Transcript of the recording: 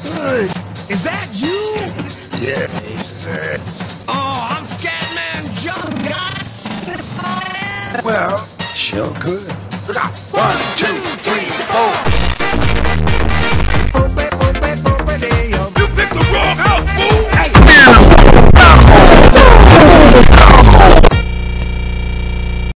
Is that you? Yeah, that's... Oh, I'm Scatman John. Well, sure could. 1, 2, 3.